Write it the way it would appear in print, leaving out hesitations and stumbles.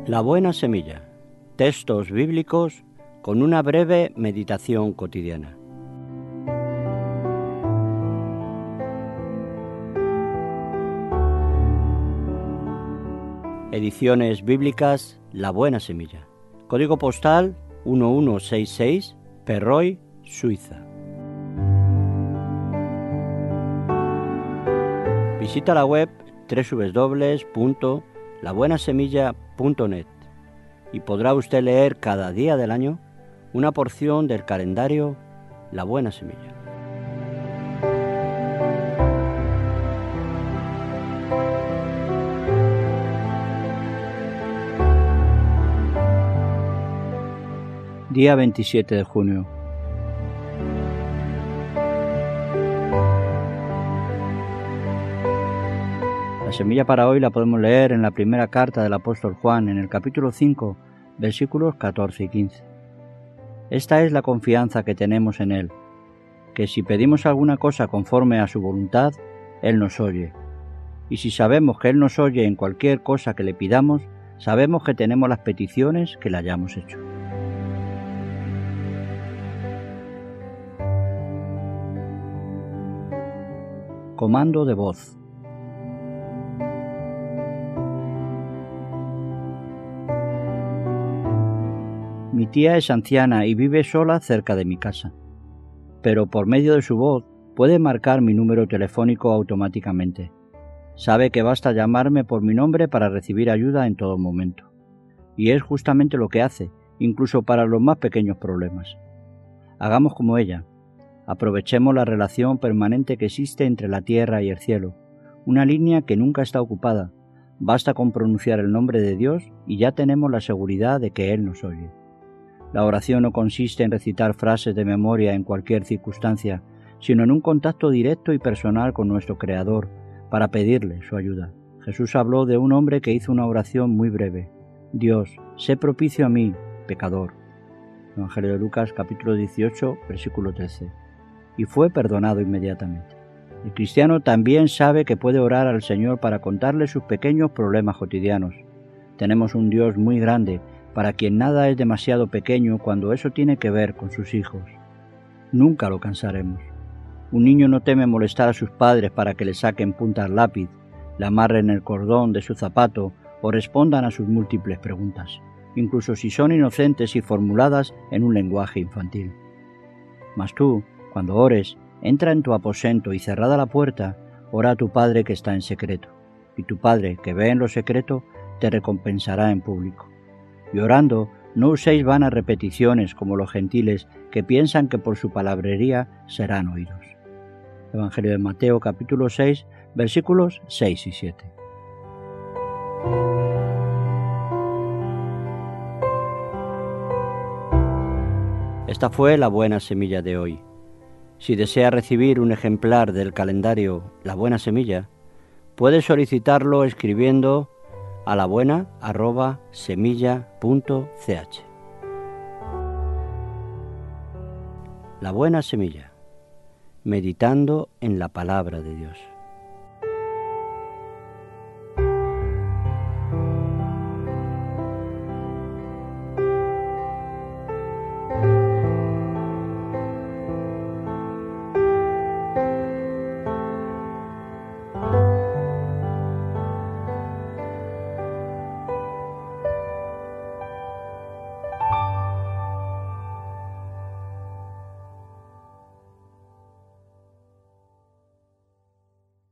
La buena semilla. Textos bíblicos con una breve meditación cotidiana. Ediciones bíblicas La Buena Semilla. Código postal 1166, Perroy, Suiza. Visita la web www.labuenasemilla.net y podrá usted leer cada día del año una porción del calendario La Buena Semilla. Día 27 de junio. La semilla para hoy la podemos leer en la primera carta del apóstol Juan, en el capítulo 5, versículos 14 y 15. Esta es la confianza que tenemos en Él, que si pedimos alguna cosa conforme a su voluntad, Él nos oye. Y si sabemos que Él nos oye en cualquier cosa que le pidamos, sabemos que tenemos las peticiones que le hayamos hecho. Comando de voz. Mi tía es anciana y vive sola cerca de mi casa, pero por medio de su voz puede marcar mi número telefónico automáticamente. Sabe que basta llamarme por mi nombre para recibir ayuda en todo momento. Y es justamente lo que hace, incluso para los más pequeños problemas. Hagamos como ella. Aprovechemos la relación permanente que existe entre la tierra y el cielo, una línea que nunca está ocupada. Basta con pronunciar el nombre de Dios y ya tenemos la seguridad de que Él nos oye. La oración no consiste en recitar frases de memoria en cualquier circunstancia, sino en un contacto directo y personal con nuestro Creador para pedirle su ayuda. Jesús habló de un hombre que hizo una oración muy breve: Dios, sé propicio a mí, pecador. Evangelio de Lucas, capítulo 18, versículo 13. Y fue perdonado inmediatamente. El cristiano también sabe que puede orar al Señor para contarle sus pequeños problemas cotidianos. Tenemos un Dios muy grande, para quien nada es demasiado pequeño cuando eso tiene que ver con sus hijos. Nunca lo cansaremos. Un niño no teme molestar a sus padres para que le saquen punta al lápiz, le amarren el cordón de su zapato o respondan a sus múltiples preguntas, incluso si son inocentes y formuladas en un lenguaje infantil. Mas tú, cuando ores, entra en tu aposento y cerrada la puerta, ora a tu Padre que está en secreto, y tu Padre que ve en lo secreto te recompensará en público. Y orando, no uséis vanas repeticiones como los gentiles que piensan que por su palabrería serán oídos. Evangelio de Mateo, capítulo 6, versículos 6 y 7. Esta fue la buena semilla de hoy. Si desea recibir un ejemplar del calendario La Buena Semilla, puede solicitarlo escribiendo a labuena@semilla.ch. La Buena Semilla, meditando en la palabra de Dios.